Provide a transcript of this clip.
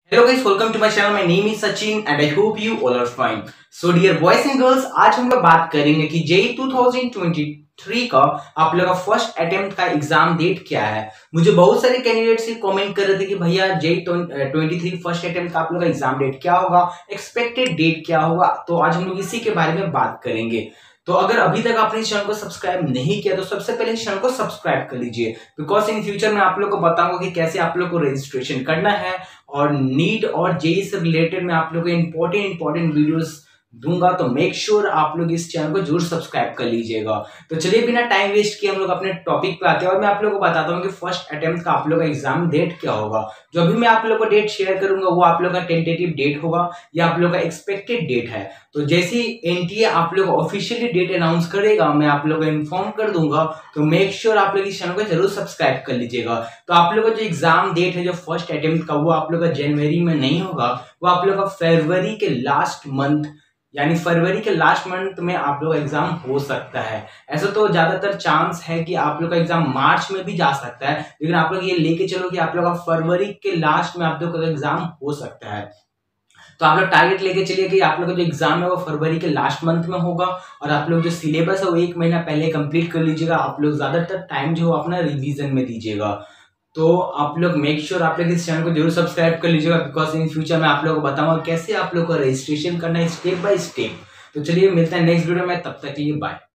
Hello guys, welcome to my channel. My name is Sachin and I hope you all are fine. So dear boys and girls, आज हम लोग बात करेंगे कि JEE 2023 का आप लोग का फर्स्ट अटेम्प्ट का एग्जाम डेट क्या है। मुझे बहुत सारे कैंडिडेट्स ही कमेंट कर रहे थे कि भैया जेईई 23 फर्स्ट अटेम्प्ट का आप लोग का एग्जाम डेट क्या होगा, एक्सपेक्टेड डेट क्या होगा। तो आज हम लोग इसी के बारे में बात करेंगे। तो अगर अभी तक आपने इस चैनल को सब्सक्राइब नहीं किया तो सबसे पहले इस चैनल को सब्सक्राइब कर लीजिए, बिकॉज इन फ्यूचर में आप लोग को बताऊंगा कि कैसे आप लोग को रजिस्ट्रेशन करना है और नीट और जेईई से रिलेटेड मैं आप लोग को इंपॉर्टेंट वीडियोस दूंगा। तो मेक श्योर आप लोग इस चैनल को जरूर सब्सक्राइब कर लीजिएगा। तो चलिए बिना टाइम वेस्ट किए हम लोग अपने टॉपिक पे आते हैं और मैं आप लोगों को बताता हूँ कि फर्स्ट अटेम्प्ट का आप लोग का एग्जाम डेट क्या होगा। जो अभी मैं आप लोग को डेट शेयर करूंगा वो आप लोग का टेंटेटिव डेट होगा या आप लोग का एक्सपेक्टेड डेट है। तो जैसे ही एनटीए आप लोग ऑफिशियली डेट अनाउंस करेगा मैं आप लोग को इन्फॉर्म कर दूंगा। तो मेक श्योर आप लोग इस चैनल को जरूर सब्सक्राइब कर लीजिएगा। तो आप लोग का जो एग्जाम डेट है जो फर्स्ट अटेम्प्ट का वो आप लोग का जनवरी में नहीं होगा, वो आप लोग का फरवरी के लास्ट मंथ यानी फरवरी के लास्ट मंथ में आप लोग का एग्जाम हो सकता है। ऐसा तो ज्यादातर चांस है कि आप लोग का एग्जाम मार्च में भी जा सकता है, लेकिन आप लोग ये लेके चलो कि आप लोग का फरवरी के लास्ट में आप लोग का एग्जाम हो सकता है। तो आप लोग टारगेट लेके चलिए कि आप लोग का जो एग्जाम है वो फरवरी के लास्ट मंथ में होगा और आप लोग जो सिलेबस है वो 1 महीना पहले कंप्लीट कर लीजिएगा। आप लोग ज्यादातर टाइम जो अपना रिवीजन में दीजिएगा। तो आप लोग मेक श्योर आप लोग इस चैनल को जरूर सब्सक्राइब कर लीजिएगा, बिकॉज इन फ्यूचर में आप लोग को बताऊंगा कैसे आप लोग को रजिस्ट्रेशन करना है स्टेप बाय स्टेप। तो चलिए मिलते हैं नेक्स्ट वीडियो में, तब तक के लिए बाय।